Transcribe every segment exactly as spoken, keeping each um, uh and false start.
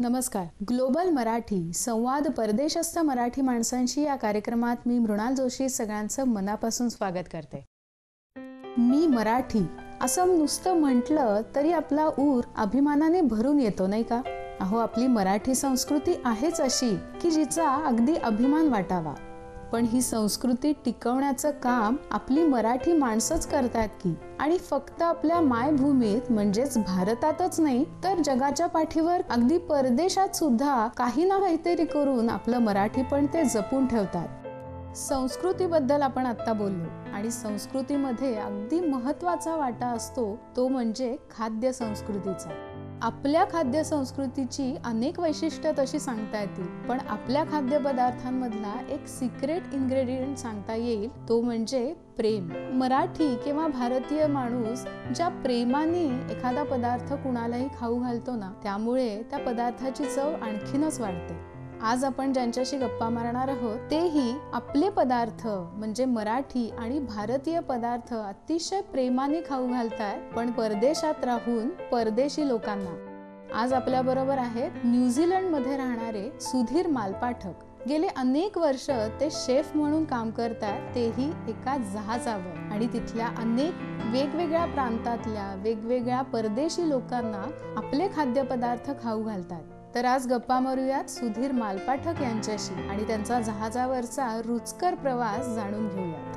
नमस्कार. ग्लोबल मराठी संवाद परदेशस्थ मराठी माणसांशी या कार्यक्रमात मी मृणाल जोशी सगळ्यांचं मनापासून स्वागत करते. मी मराठी असं नुसतं म्हटलं तरी आपला ऊर अभिमानाने भरून येतो नाही का? अहो, आपली मराठी संस्कृती आहेच अशी की जिचा अगदी अभिमान वाटावा. पण ही संस्कृती टिकवण्याचं काम आपली मराठी माणसंच करतात की, आणि फक्त आपल्या मायभूमीत म्हणजेच भारतातच नाही तर जगाच्या पाठीवर अगदी परदेशात सुद्धा काही ना काहीतरी करून आपलं मराठी पण ते जपून ठेवतात. संस्कृतीबद्दल आपण आता बोललो आणि संस्कृतीमध्ये अगदी महत्त्वाचा वाटा असतो तो म्हणजे खाद्य संस्कृतीचा. आपल्या खाद्य संस्कृतीची अनेक वैशिष्ट्य तशी सांगता येतील, पण आपल्या खाद्यपदार्थांमधला एक सिक्रेट इन्ग्रेडियंट सांगता येईल तो म्हणजे प्रेम. मराठी किंवा भारतीय माणूस ज्या प्रेमाने एखादा पदार्थ कुणालाही खाऊ घालतो ना, त्यामुळे त्या पदार्थाची चव आणखीनच वाढते. आज आपण ज्यांच्याशी गप्पा मारणार आहोत तेही आपले पदार्थ म्हणजे मराठी आणि भारतीय पदार्थ अतिशय प्रेमाने खाऊ घालतात, पण परदेशात राहून परदेशी लोकांना. आज आपल्या बरोबर आहेत न्यूझीलंडमध्ये राहणारे सुधीर मालपाठक. गेले अनेक वर्ष ते शेफ म्हणून काम करतात, तेही एका जहाजावर, आणि तिथल्या अनेक वेगवेगळ्या प्रांतातल्या वेगवेगळ्या परदेशी लोकांना आपले खाद्यपदार्थ खाऊ घालतात. तर आज गप्पा मारूयात सुधीर मालपाठक यांच्याशी आणि त्यांचा जहाजावरचा रुचकर प्रवास जाणून घेऊयात.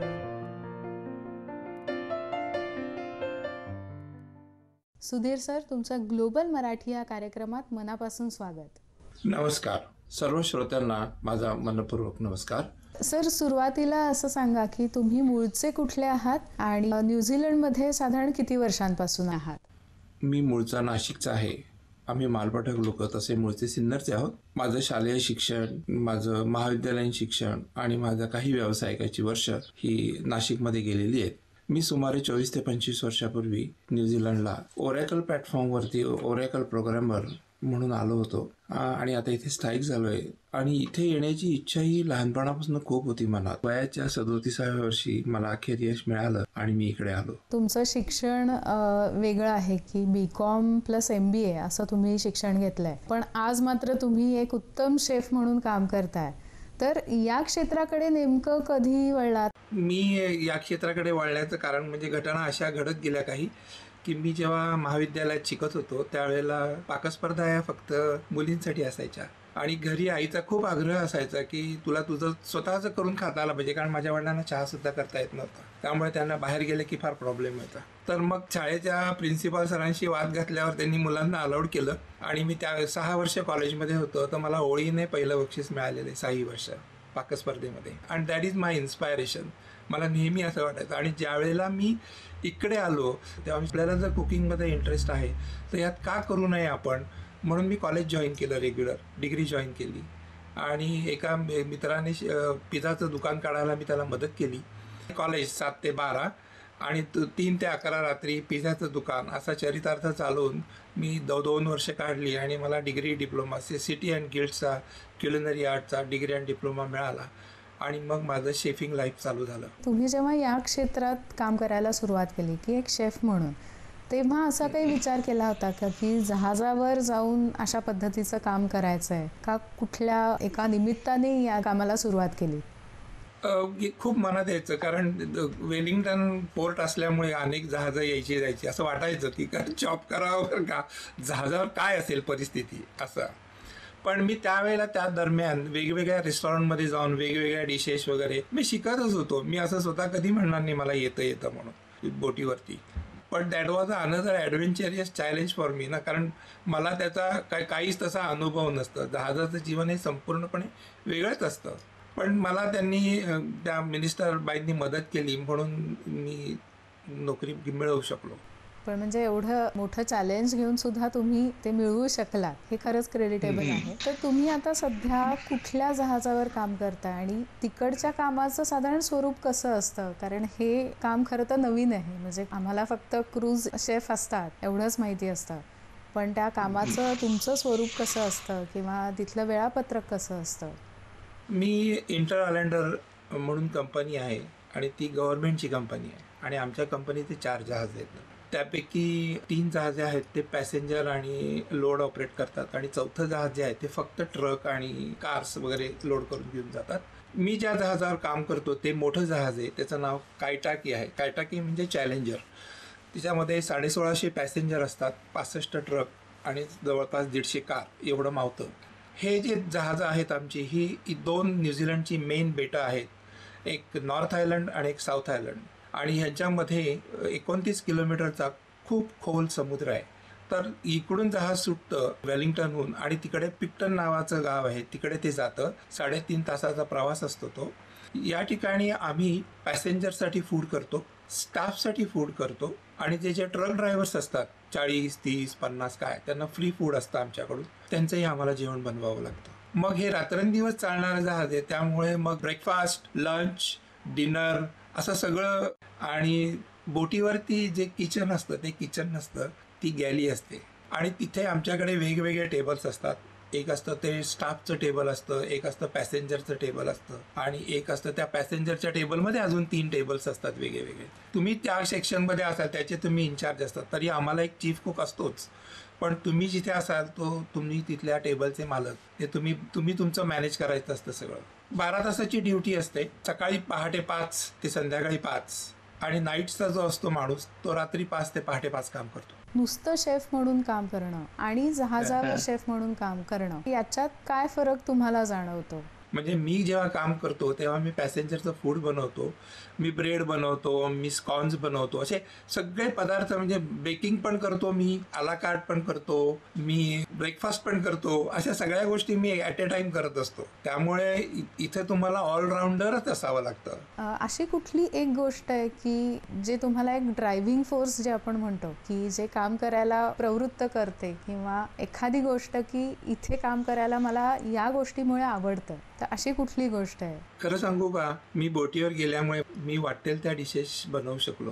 सुधीर सर, तुमचं ग्लोबल मराठी या कार्यक्रमात मनापासून स्वागत. नमस्कार. सर्व श्रोत्यांना माझा मनपूर्वक नमस्कार. सर, सुरुवातीला असं सांगा की तुम्ही मूळचे कुठले आहात आणि न्यूझीलंडमध्ये साधारण किती वर्षांपासून आहात? मी मूळचा नाशिकचा आहे. आम्ही मालपाठक लोक तसे मूळचे सिन्नरचे आहोत. माझं शालेय शिक्षण, माझं महाविद्यालयीन शिक्षण आणि माझं काही व्यावसायिकाची वर्ष ही नाशिकमध्ये गेलेली आहेत. मी सुमारे चोवीस ते पंचवीस वर्षापूर्वी न्यूझीलंडला ओरॅकल प्लॅटफॉर्मवरती ओरॅकल प्रोग्रॅमर म्हणून आलो होतो आणि आता इथे स्थायिक झालोय. आणि इथे येण्याची इच्छा ही लहानपणापासून खूप होती मनात. वयाच्या सदोतीसाव्या वर्षी मला अखेर यश मिळालं आणि मी इकडे आलो. तुमचं शिक्षण वेगळं आहे की B com plus M B A असं तुम्ही शिक्षण घेतलंय, पण आज मात्र तुम्ही एक उत्तम शेफ म्हणून काम करताय. तर या क्षेत्राकडे नेमकं कधी वळलात? मी या क्षेत्राकडे वळण्याचं कारण म्हणजे घटना अशा घडत गेल्या काही की मी जेव्हा महाविद्यालयात शिकत होतो त्यावेळेला पाकस्पर्धा या फक्त मुलींसाठी असायच्या आणि घरी आईचा खूप आग्रह असायचा की तुला तुझं स्वतःचं करून खाता आलं पाहिजे, कारण माझ्या वडिलांना चहा सुद्धा करता येत नव्हता. त्यामुळे त्यांना बाहेर गेले की फार प्रॉब्लेम होता. तर मग शाळेच्या प्रिन्सिपल सरांशी वाद घातल्यावर त्यांनी मुलांना अलाउड केलं आणि मी त्या सहा वर्ष कॉलेजमध्ये होतो तर मला ओळीने पहिलं बक्षीस मिळालेलं आहे सहा वर्ष पाकस्पर्धेमध्ये. And that is my inspiration. मला नेहमी असं वाटायचं. आणि ज्या वेळेला मी इकडे आलो तेव्हा आपल्याला जर कुकिंगमध्ये इंटरेस्ट आहे तर यात का करू नये आपण, म्हणून मी कॉलेज जॉईन केलं, रेग्युलर डिग्री जॉईन केली. आणि एका मित्राने पिझ्झाचं दुकान काढायला मी त्याला मदत केली. कॉलेज सात ते बारा आणि तीन ते अकरा रात्री पिझ्झाचं दुकान असा चरितार्थ चालवून मी दो दोन वर्ष काढली आणि मला डिग्री डिप्लोमा सिटी अँड गिल्डचा क्युलिनरी आर्टचा डिग्री अँड डिप्लोमा मिळाला आणि मग माझं शेफिंग लाईफ चालू झालं. तुम्ही जेव्हा या क्षेत्रात काम करायला सुरुवात केली की एक शेफ म्हणून, तेव्हा असा काही विचार केला होता का की जहाजावर जाऊन अशा पद्धतीचं काम करायचं आहे, का कुठल्या एका निमित्ताने या कामाला सुरुवात केली? खूप मनात यायचं, कारण वेलिंग्टन पोर्ट असल्यामुळे अनेक जहाजं यायची जायची. असं वाटायचं की जॉब करावं का, जहाजावर काय असेल परिस्थिती असं. पण मी त्यावेळेला त्या दरम्यान वेगवेगळ्या रेस्टॉरंटमध्ये जाऊन वेगवेगळ्या डिशेस वगैरे मी शिकतच होतो. मी असं स्वतः कधी म्हणणार नाही मला येतं येतं म्हणून बोटीवरती. पण that was a another adventurous challenge for me ना, कारण मला त्याचा काय काहीच तसा अनुभव नसतं. जहाजाचं जीवन हे संपूर्णपणे वेगळंच असतं. पण मला त्यांनी त्या मिनिस्टर बाईंनी मदत केली म्हणून मी नोकरी मिळवू शकलो. पण म्हणजे एवढं मोठं चॅलेंज घेऊन सुद्धा तुम्ही ते मिळवू शकलात, हे खरंच क्रेडिटेबल आहे. तर तुम्ही आता सध्या कुठल्या जहाजावर काम करताय आणि तिकडच्या कामाचं साधारण स्वरूप कसं असतं? कारण हे काम खरं तर नवीन आहे, म्हणजे आम्हाला फक्त क्रूज शेफ असतात एवढंच माहिती असतं, पण त्या कामाचं तुमचं स्वरूप कसं असतं किंवा तिथलं वेळापत्रक कसं असतं? मी इंटर आयलँडर म्हणून कंपनी आहे आणि ती गव्हर्नमेंटची कंपनी आहे आणि आमच्या कंपनीचे चार जहाज आहेत. त्यापैकी तीन जहाजे आहेत ते पॅसेंजर आणि लोड ऑपरेट करतात आणि चौथं जहाज जे आहे ते फक्त ट्रक आणि कार्स वगैरे लोड करून घेऊन जातात. मी ज्या जहाजावर काम करतो ते मोठं जहाज आहे, त्याचं नाव कायटाकी आहे. कायटाकी म्हणजे चॅलेंजर. तिच्यामध्ये साडेसोळाशे पॅसेंजर असतात, पासष्ट ट्रक आणि जवळपास दीडशे कार एवढं मावतं. हे जे जहाजं आहेत आमची, ही दोन न्यूझीलंडची मेन बेटं आहेत, एक नॉर्थ आयलंड आणि एक साऊथ आयलंड, आणि ह्यांच्यामध्ये एकोणतीस किलोमीटरचा खूप खोल समुद्र आहे. तर इकडून जहाज सुटतं वेलिंग्टनहून आणि तिकडे पिक्टन नावाचं गाव आहे, तिकडे ते जातं. साडेतीन तासाचा प्रवास असतो तो. या ठिकाणी आम्ही पॅसेंजरसाठी फूड करतो, स्टाफसाठी फूड करतो, आणि जे जे ट्रक ड्रायव्हर्स असतात चाळीस तीस पन्नास काय, त्यांना फ्री फूड असतं आमच्याकडून, त्यांचंही आम्हाला जेवण बनवावं लागतं. मग हे रात्रंदिवस चालणारं जहाज आहे, त्यामुळे मग ब्रेकफास्ट, लंच, डिनर असं सगळं. आणि बोटीवरती जे किचन असतं ते किचन नसतं, ती गॅली असते. आणि तिथे आमच्याकडे वेगवेगळे टेबल्स असतात. एक असतं ते स्टाफचं टेबल असतं, एक असतं पॅसेंजरचं टेबल असतं, आणि एक असतं त्या पॅसेंजरच्या टेबलमध्ये अजून तीन टेबल्स असतात वेगळे वेगळे. तुम्ही त्या सेक्शनमध्ये असाल त्याचे तुम्ही इन्चार्ज असतात. तरी आम्हाला एक चीफ कुक असतोच, पण तुम्ही जिथे असाल तो तुम्ही तिथल्या टेबलचे मालक, ते तुम्ही तुम्ही तुमचं मॅनेज करायचं असतं सगळं. बारा तासाची ड्युटी असते, सकाळी पहाटे पाच ते संध्याकाळी पाच, आणि नाईटचा जो असतो माणूस तो रात्री पाच ते पहाटे पाच काम करतो. नुसतं शेफ म्हणून काम करणं आणि जहाजावर शेफ म्हणून काम करणं, याच्यात काय फरक तुम्हाला जाणवतो? म्हणजे मी जेव्हा काम करतो तेव्हा मी पॅसेंजरचं फूड बनवतो, मी ब्रेड बनवतो, मी स्कॉन्स बनवतो, असे सगळे पदार्थ. म्हणजे बेकिंग पण करतो मी, आला कार्ट पण करतो मी, ब्रेकफास्ट पण करतो. अशा सगळ्या गोष्टी मी ॲट अ टाइम करत असतो. त्यामुळे इथे तुम्हाला ऑलराऊंडरच असावं लागतं. अशी कुठली एक गोष्ट आहे की जे तुम्हाला एक ड्रायव्हिंग फोर्स जे आपण म्हणतो, की जे काम करायला प्रवृत्त करते, किंवा एखादी गोष्ट की इथे काम करायला मला या गोष्टीमुळे आवडतं, तर अशी कुठली गोष्ट आहे? खरं सांगू का, मी बोटीवर गेल्यामुळे मी वाटेल त्या डिशेस बनवू शकलो.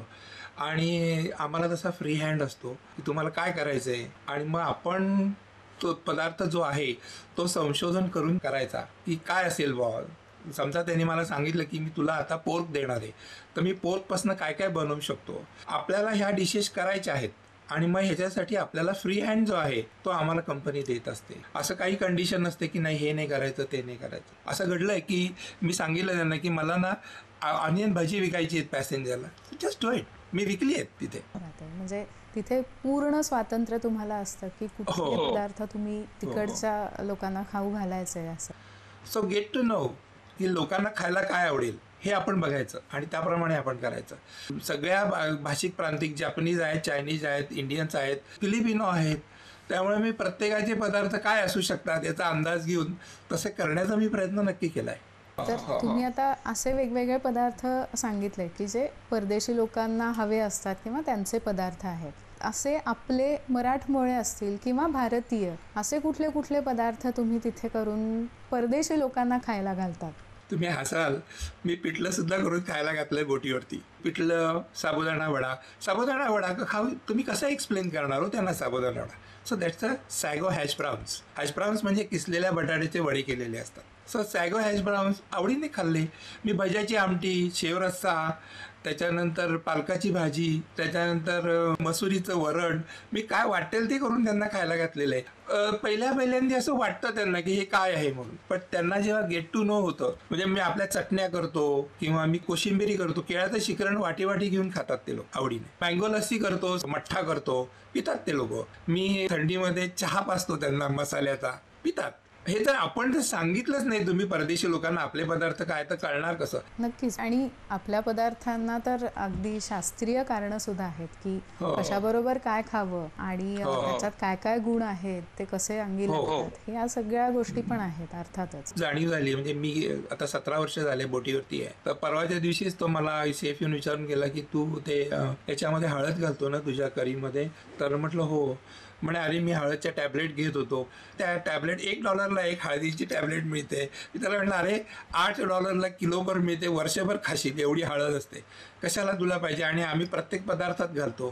आणि आम्हाला तसा फ्री हँड असतो की तुम्हाला काय करायचं आहे, आणि मग आपण तो पदार्थ जो आहे तो संशोधन करून करायचा की काय असेल बॉ. समजा त्यांनी मला सांगितलं की मी तुला आता पोर्क देणार आहे, तर मी पोर्कपासून काय काय बनवू शकतो. आपल्याला ह्या डिशेस करायच्या आहेत, आणि मग ह्याच्यासाठी आपल्याला फ्री हँड जो आहे तो आम्हाला कंपनी देत असते. असं काही कंडिशन नसते की नाही हे नाही करायचं ते नाही करायचं. असं घडलंय की मी सांगितलं त्यांना की मला ना ऑनियन भाजी विकायची आहेत पॅसेंजरला, जस्ट डू इट. मी विकली आहेत तिथे. म्हणजे तिथे पूर्ण स्वातंत्र्य तुम्हाला असतं की कुठले पदार्थ तुम्ही तिकडच्या लोकांना खाऊ घालायचे असं. सो गेट टू नो की लोकांना खायला काय आवडेल हे आपण बघायचं आणि त्याप्रमाणे आपण करायचं. सगळ्या भाषिक प्रांतिक, जॅपनीज आहेत, चायनीज आहेत, इंडियन्स आहेत, फिलिपिनो आहेत. त्यामुळे मी प्रत्येकाचे पदार्थ काय असू शकतात याचा अंदाज घेऊन तसे करण्याचा मी प्रयत्न नक्की केला आहे. तर तुम्ही आता असे वेगवेगळे पदार्थ सांगितले की जे परदेशी लोकांना हवे असतात किंवा त्यांचे पदार्थ आहेत. असे आपले मराठमोळे असतील किंवा भारतीय असे कुठले कुठले पदार्थ तुम्ही तिथे करून परदेशी लोकांना खायला घालतात? तुम्ही हसाल, मी पिठलं सुद्धा करून खायला घातलंय बोटीवरती. पिठलं, साबुदाणा वडा. साबुदाणा वडा खाऊ तुम्ही कसं एक्सप्लेन करणार हो त्यांना sabudana vada? So that's a sago hash browns. Hash browns म्हणजे किसलेल्या बटाट्याचे वडे केलेले असतात. सो सॅगो हॅश ब्राउन्स आवडीने खाल्ले मी. भज्याची आमटी, शेवरस्सा, त्याच्यानंतर पालकाची भाजी, त्याच्यानंतर मसुरीचं वरण, मी काय वाटेल ते करून त्यांना खायला घातलेलं आहे. पहिल्या पहिल्यांदा असं वाटतं त्यांना की हे काय आहे म्हणून, पण त्यांना जेव्हा गेट टू नो होतं, म्हणजे मी आपल्या चटण्या करतो किंवा मी कोशिंबिरी करतो, केळाचं शिकरण वाटी वाटी घेऊन खातात ते लोक आवडीने. मँगो लस्सी करतो, मठ्ठा करतो, पितात ते लोक. मी थंडीमध्ये चहा पाजतो त्यांना मसाल्याचा, पितात. हे जर आपण जर सांगितलंच नाही तुम्ही परदेशी लोकांना आपले पदार्थ काय, तर कळणार कसं? नक्कीच. आणि आपल्या पदार्थांना तर अगदी शास्त्रीय कारणं सुद्धा आहेत की कशाबरोबर काय खावं आणि त्याच्यात काय काय गुण आहेत, ते कसे अंगी लागतात, या सगळ्या गोष्टी पण आहेत अर्थातच. जाणीव झाली. म्हणजे मी आता सतरा वर्ष झाले बोटीवरती आहे, तर परवाच्या दिवशीच तो मला सेफ येऊन विचारून गेला की तू ते याच्यामध्ये हळद घालतो ना तुझ्या करीमध्ये? तर म्हटलं हो. म्हणे अरे मी हळदच्या टॅबलेट घेत होतो, त्या टॅबलेट एक डॉलरला एक हळदीची टॅबलेट मिळते. मी त्याला म्हटलं अरे आठ डॉलरला किलोभर मिळते, वर्षभर खाशील एवढी हळद असते, कशाला तुला पाहिजे? आणि आम्ही प्रत्येक पदार्थात घालतो.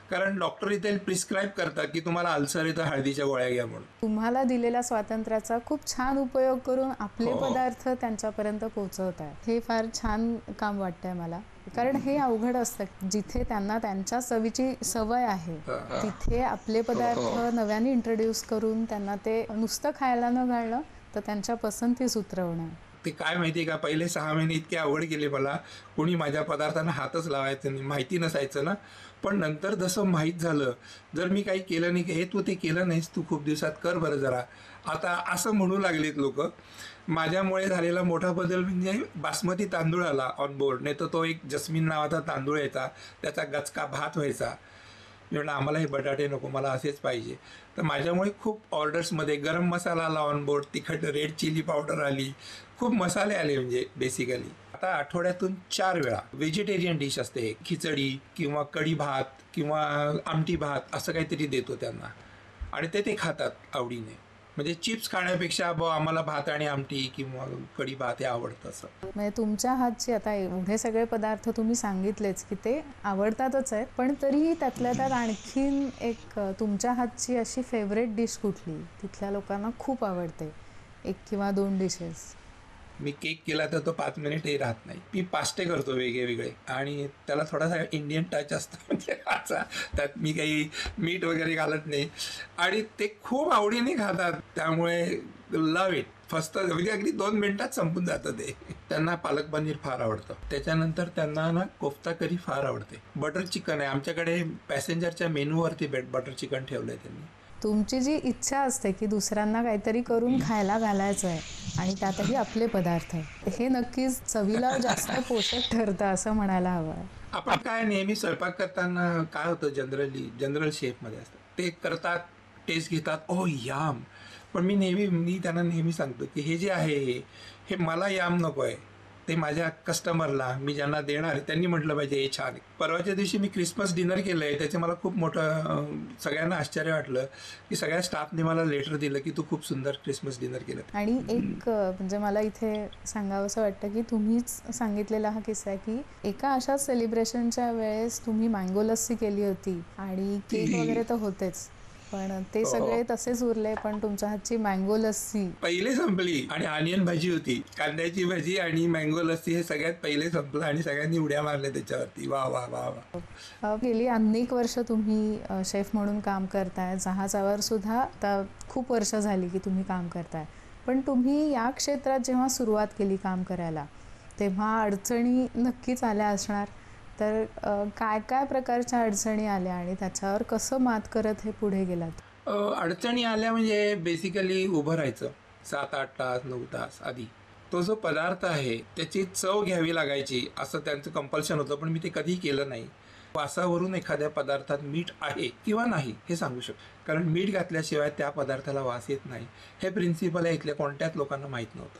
कारण डॉक्टर इथे प्रिस्क्राईब करतात की तुम्हाला अल्सर येतं, हळदीच्या गोळ्या घ्या म्हणून. तुम्हाला दिलेल्या स्वातंत्र्याचा खूप छान उपयोग करून आपले हो. पदार्थ त्यांच्यापर्यंत पोहोचवत आहे. हे फार छान काम वाटतंय मला, कारण हे अवघड असतं. जिथे त्यांना त्यांच्या चवीची सवय आहे तिथे आपले पदार्थ नव्याने इंट्रोड्यूस करून त्यांना ते नुसतं खायला न घालणं तर त्यांच्या पसंतीस उतरवणं. ते काय माहिती आहे का, पहिले सहा महिने इतके आवड गेले मला, कोणी माझ्या पदार्थांना हातच लावायचं नाही, माहिती नसायचं ना. पण नंतर जसं माहीत झालं, जर मी काही केलं नाही, हे तू ते केलं नाहीस, तू खूप दिवसात कर बरं जरा, आता असं म्हणू लागलेत लोक. माझ्यामुळे झालेला मोठा बदल म्हणजे बासमती तांदूळ आला ऑन बोर्ड. नाही तर तो एक जस्मिन नावाचा तांदूळ यायचा, त्याचा गचका भात व्हायचा. मी म्हटलं आम्हाला हे बटाटे नको, मला असेच पाहिजे. तर माझ्यामुळे खूप ऑर्डर्समध्ये गरम मसाला आला ऑन बोर्ड, तिखट रेड चिली पावडर आली, खूप मसाले आले. म्हणजे बेसिकली आता आठवड्यातून चार वेळा व्हेजिटेरियन डिश असते, खिचडी किंवा कढी भात किंवा आमटी भात असं काहीतरी देतो त्यांना, आणि ते ते खातात आवडीने. म्हणजे चिप्स खाण्यापेक्षा ब आम्हाला भात आणि आमटी किंवा कढी भात हे आवडतं. असं म्हणजे तुमच्या हातची, आता एवढे सगळे पदार्थ तुम्ही सांगितलेच की ते आवडतातच आहे, पण तरीही त्यातल्या त्यात आणखीन एक तुमच्या हातची अशी फेवरेट डिश कुठली, तिथल्या लोकांना खूप आवडते, एक किंवा दोन डिशेस? मी केक केला तर तो पाच मिनिटही राहत नाही. मी पास्ते करतो वेगळे वेगळे, आणि त्याला थोडासा इंडियन टच असतो, म्हणजे असा त्यात मी काही मीठ वगैरे घालत नाही, आणि ते खूप आवडीने खातात. त्यामुळे लव इट. फक्त म्हणजे अगदी दोन मिनिटात संपून जातं ते. त्यांना पालक पनीर फार आवडतं. त्याच्यानंतर त्यांना ना कोफ्ता करी फार आवडते. बटर चिकन आहे आमच्याकडे, पॅसेंजरच्या मेनूवरती बेट बटर चिकन ठेवलं आहे त्यांनी. तुमची जी इच्छा असते की दुसऱ्यांना काहीतरी करून खायला घालायचं आहे, आणि त्यातही आपले पदार्थ, हे नक्कीच चवीला जास्त पोषक ठरतं असं म्हणायला हवं आहे. आपण काय नेहमी स्वयंपाक करताना काय होतं, जनरली जनरल शेफमध्ये असतं, ते करतात, टेस्ट घेतात, ओ याम. पण मी नेहमी मी त्यांना नेहमी सांगतो की हे जे आहे हे मला याम नको आहे, ते माझ्या कस्टमरला, मी ज्यांना देणार आहे त्यांनी म्हटलं पाहिजे हे छान आहे. परवाच्या दिवशी मी क्रिसमस डिनर केलं आहे, त्याचे मला खूप मोठं सगळ्यांना आश्चर्य वाटलं की सगळ्या स्टाफने मला लेटर दिलं की तू खूप सुंदर क्रिसमस डिनर केलं. आणि एक म्हणजे मला इथे सांगावंसं वाटतं की तुम्हीच सांगितलेला हा किस्सा आहे की एका अशा सेलिब्रेशनच्या वेळेस तुम्ही मँगो लस्सी केली होती, आणि केक वगैरे तर होतेच, पण ते सगळे तसेच उरले, पण तुमच्या हातची मँगो लस्सी पहिले संपली. आणि ऑनियन भाजी होती, कांद्याची भाजी आणि मँगो लस्सी हे सगळ्यात पहिले संपलं, आणि सगळ्यांनी उड्या मारल्या त्याच्यावरती. वा वा वा वा. गेली अनेक वर्ष तुम्ही शेफ म्हणून काम करताय, जहाजावर सुद्धा आता खूप वर्ष झाली की तुम्ही काम करताय. पण तुम्ही या क्षेत्रात जेव्हा सुरुवात केली काम करायला, तेव्हा अडचणी नक्कीच आल्या असणार. तर काय काय प्रकारच्या अडचणी आल्या, आणि त्याच्यावर कसं मात करत हे पुढे गेलात? अडचणी आल्या म्हणजे बेसिकली उभं राहायचं सात आठ तास नऊ तास आधी. तो जो पदार्थ आहे त्याची चव घ्यावी लागायची असं त्यांचं कंपल्शन होतं, पण मी ते कधीही केलं नाही. वासावरून एखाद्या पदार्थात मीठ आहे किंवा नाही हे सांगू शकतो, कारण मीठ घातल्याशिवाय त्या पदार्थाला वास येत नाही हे प्रिन्सिपल आहे इथल्या कोणत्याच लोकांना माहीत नव्हतं.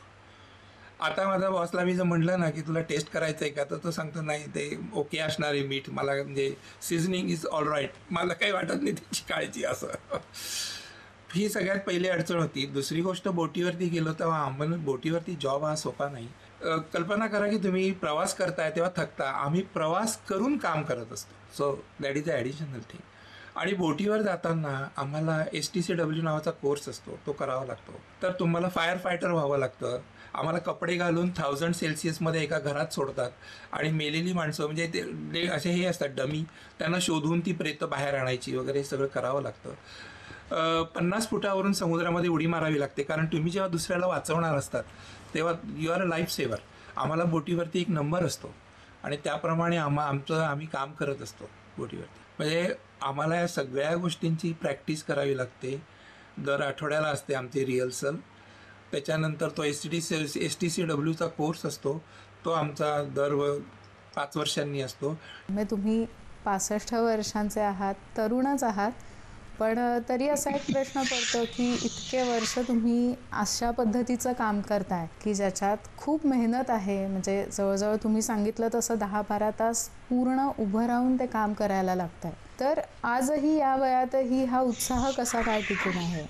आता माझा बॉसला मी जर म्हटलं ना की तुला टेस्ट करायचं आहे का, तर तो सांगतो नाही ते ओके असणार आहे मीठ, मला म्हणजे सिझनिंग इज ऑल राईट, मला काही वाटत नाही त्याची काळजी. असं ही सगळ्यात पहिली अडचण होती. दुसरी गोष्ट, बोटीवरती गेलो तेव्हा आम्हाला बोटीवरती जॉब हा सोपा नाही. कल्पना करा की तुम्ही प्रवास करताय तेव्हा थकता, आम्ही प्रवास करून काम करत असतो. So that is a additional thing. आणि बोटीवर जाताना आम्हाला एस टी सी डब्ल्यू नावाचा कोर्स असतो, तो करावा लागतो. तर तुम्हाला फायर फायटर व्हावं लागतं. आम्हाला कपडे घालून थाउजंड सेल्सिअसमध्ये एका घरात सोडतात, आणि मेलेली माणसं म्हणजे ते असे हे असतात डमी, त्यांना शोधून ती प्रेतं बाहेर आणायची वगैरे सगळं करावं लागतं. पन्नास फुटावरून समुद्रामध्ये उडी मारावी लागते, कारण तुम्ही जेव्हा दुसऱ्याला वाचवणार असतात तेव्हा you are a life saver. आम्हाला बोटीवरती एक नंबर असतो, आणि त्याप्रमाणे आम्हा आमचं आम्ही काम करत असतो बोटीवरती. म्हणजे आम्हाला या सगळ्या गोष्टींची प्रॅक्टिस करावी लागते. दर आठवड्याला असते आमची रिहर्सल. त्याच्यानंतर तो S T C S T C डब्ल्यूचा कोर्स असतो, तो आमचा दर व पाच वर्षांनी असतो. म्हणजे तुम्ही पासष्ट वर्षांचे आहात, तरुणच आहात, पण तरी असा एक प्रश्न पडतो की इतके वर्ष तुम्ही अशा पद्धतीचं काम करताय की ज्याच्यात खूप मेहनत आहे. म्हणजे जवळजवळ तुम्ही सांगितलं तसं दहा बारा तास पूर्ण उभं राहून ते काम करायला लागतंय. तर आजही या वयातही हा उत्साह कसा काय टिकून आहे?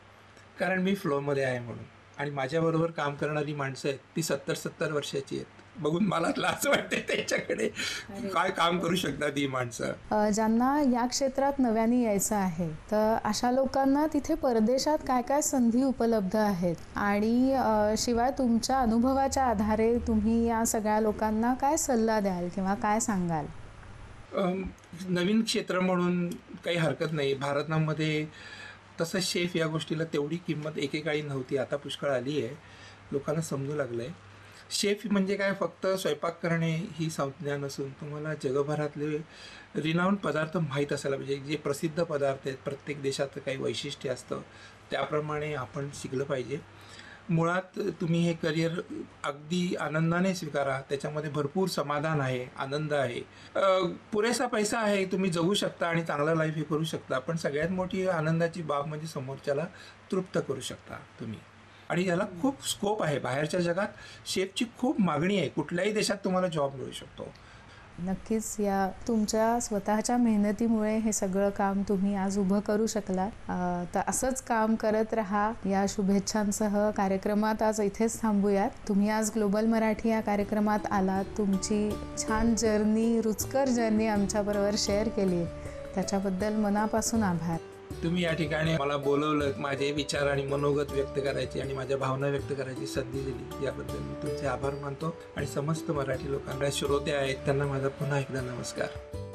कारण मी फ्लोमध्ये आहे म्हणून, आणि माझ्याबरोबर काम करणारी माणसं आहेत ती सत्तर सत्तर वर्षाची आहेत. बघून मला लाज वाटते त्यांच्याकडे. काय काम करू शकतात ही माणसं. अ, ज्यांना या क्षेत्रात नव्याने यायचं आहे तर अशा लोकांना तिथे परदेशात काय काय संधी उपलब्ध आहेत आणि अ, शिवाय तुमच्या अनुभवाच्या आधारे तुम्ही या सगळ्या लोकांना काय सल्ला द्याल किंवा काय सांगाल? अम, नवीन क्षेत्र म्हणून काही हरकत नाही. भारतामध्ये तसं शेफ या गोष्टीला तेवढी किंमत एकेकाळी नव्हती, आता पुष्कळ आली आहे. लोकांना समजू लागलं आहे. शेफ म्हणजे काय, फक्त स्वयंपाक करणे ही संज्ञा नसून तुम्हाला जगभरातले रिनाऊंड पदार्थ माहीत असायला पाहिजे. जे प्रसिद्ध पदार्थ आहेत, प्रत्येक देशाचं काही वैशिष्ट्य असतं, त्याप्रमाणे आपण शिकलं पाहिजे. मुळात तुम्ही हे करिअर अगदी आनंदाने स्वीकारा. त्याच्यामध्ये भरपूर समाधान आहे, आनंद आहे, पुरेसा पैसा आहे, तुम्ही जगू शकता आणि चांगलं लाईफ हे करू शकता. पण सगळ्यात मोठी आनंदाची बाब म्हणजे समोरच्याला तृप्त करू शकता तुम्ही. आणि याला खूप स्कोप आहे. बाहेरच्या जगात शेफची खूप मागणी आहे. कुठल्याही देशात तुम्हाला जॉब मिळू शकतो. नक्कीच या तुमच्या स्वतःच्या मेहनतीमुळे हे सगळं काम तुम्ही आज उभं करू शकला. तर असंच काम करत राहा या शुभेच्छांसह कार्यक्रमात आज इथेच थांबूयात. तुम्ही आज ग्लोबल मराठी या कार्यक्रमात आलात, तुमची छान जर्नी, रुचकर जर्नी आमच्याबरोबर शेअर केली, त्याच्याबद्दल मनापासून आभार. तुम्ही या ठिकाणी मला बोलवलं, माझे विचार आणि मनोगत व्यक्त करायची आणि माझ्या भावना व्यक्त करायची संधी दिली, याबद्दल मी तुमचे आभार मानतो. आणि समस्त मराठी लोकांना, श्रोते आहेत, त्यांना माझा पुन्हा एकदा नमस्कार.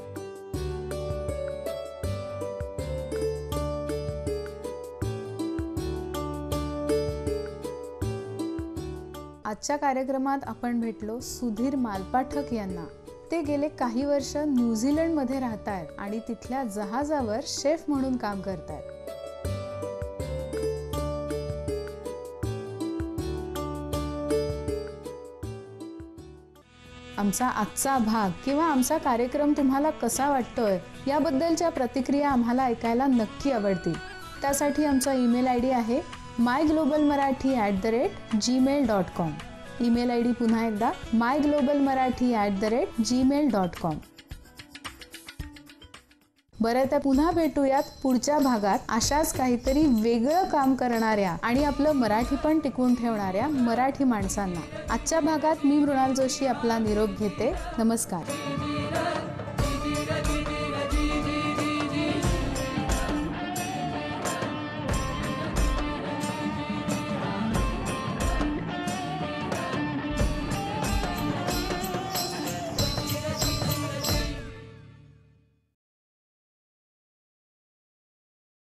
आजच्या कार्यक्रमात आपण भेटलो सुधीर मालपाठक यांना. ते गेले काही वर्ष न्यूझीलंडमध्ये राहत आहेत आणि तिथल्या जहाजावर शेफ म्हणून काम करत आहेत. आमचा आजचा भाग किंवा आमचा कार्यक्रम तुम्हाला कसा वाटतोय याबद्दलच्या प्रतिक्रिया आम्हाला ऐकायला नक्की आवडतील. त्यासाठी आमचा ईमेल आय डी आहे my global Marathi at the rate Gmail dot com. Email I D पुन्हा एकदा my global Marathi at the rate Gmail dot com. बरं, तर पुन्हा भेटूयात पुढच्या भागात अशाच काहीतरी वेगळं काम करणाऱ्या आणि आपलं मराठी पण टिकवून ठेवणाऱ्या मराठी माणसांना. आजच्या भागात मी मृणाल जोशी आपला निरोप घेते. नमस्कार.